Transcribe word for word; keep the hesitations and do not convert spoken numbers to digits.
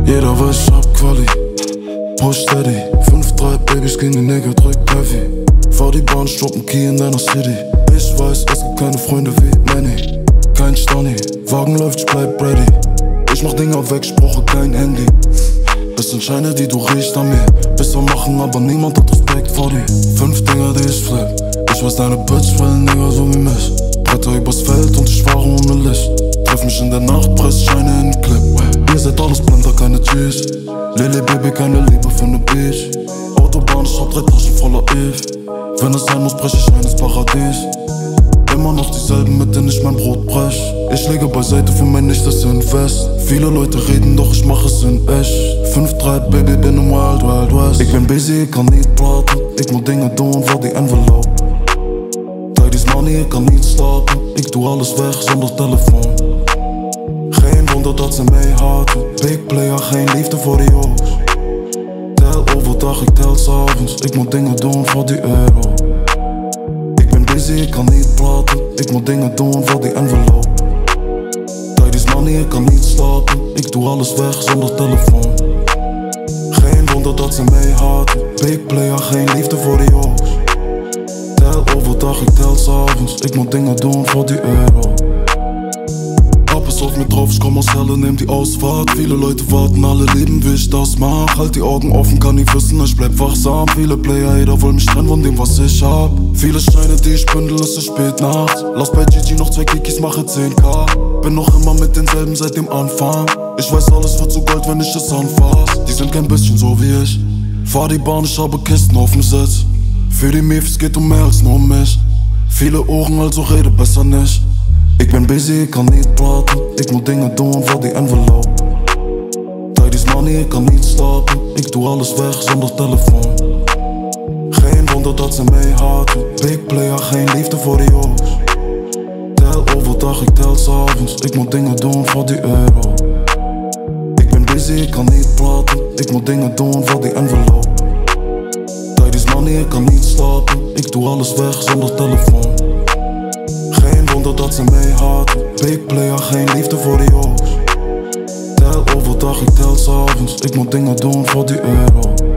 Jeder weiß, ich hab Quali. Push steady, fünf drei Babys gegen den Nigger, drück heavy. Fahr die Bahn, stoppen Key in deiner City. Ich weiß, es gibt keine Freunde wie Manny. Kein Stonny, Wagen läuft, ich bleib ready. Ich mach Dinger weg, ich brauche kein Handy. Das sind Scheine, die du riechst an mir. Besser machen, aber niemand hat Respekt vor dir. Fünf Dinger, die ich flip. Ich weiß, deine Bitch will ein Nigger so wie mich. Bretter übers Feld und ich fahre ohne Licht. Treff mich in der Nacht, press Scheine in den Clip. Ihr seid alles Blender, keine G's. Lélé Baby, keine Liebe für ne Beach. Autobahn, ich hab drei Taschen voller Eve. Wenn es sein muss, brech ich ein ins Paradies. Immer noch dieselben, mit denen ich mein Brot brech. Ich lege beiseite für mein nächstes Invest. Viele Leute reden, doch ich mach es in echt. fünf drei Baby, bin im Wild Wild West. Ich bin busy, ich kann nicht praten. Ich moet Dinge doen voor die envelope. Tijdens money, ik kan niet slapen. Ik doe alles weg zonder telefoon. Geen wonder dat ze mij haten. Big player, geen liefde voor die hoes. Tel overdag, ik tel s'avonds. Ik moet dingen doen voor die euro. Ik ben busy, ik kan niet praten. Ik moet dingen doen voor die envelope. Tijdens money, ik kan niet slapen. Ik doe alles weg zonder telefoon. Geen wonder dat ze mij haten. Big player, geen liefde voor die hoes. Tel overdag, ik tel s'avonds. Ik moet dingen doen voor die euro. Pass auf mir drauf, ich komm aus Hölle, nehm die Ausfahrt. Viele Leute warten, alle leben, wie ich das mach. Halt die Augen offen, kann nie wissen, ich bleib wachsam. Viele Player, jeder will mich trennen von dem, was ich hab. Viele Steine, die ich bündel, es ist spät nachts. Lass bei G G noch zwei Kikis, mache zehn K. Bin noch immer mit denselben seit dem Anfang. Ich weiß, alles wird zu Gold, wenn ich es anfass. Die sind kein bisschen so wie ich. Fahr die Bahn, ich habe Kisten auf dem Sitz. Für die Mif, es geht um mehr als nur um mich. Viele Ohren, also rede besser nicht. Ik ben busy, ik kan niet praten. Ik moet dingen doen voor die envelope. Tijdens money, ik kan niet slapen. Ik doe alles weg zonder telefoon. Geen wonder dat ze mij haten. Big player, geen liefde voor die hoes. Tel overdag, ik tel s'avonds. Ik moet dingen doen voor die euro. Ik ben busy, ik kan niet praten. Ik moet dingen doen voor die envelope. Tijdens money, ik kan niet slapen. Ik doe alles weg zonder telefoon. Geen wonder dat ze mij haten. Big player, geen liefde voor die hoes. Tel overdag, ik tel s'avonds. Ik moet dingen doen voor die euro.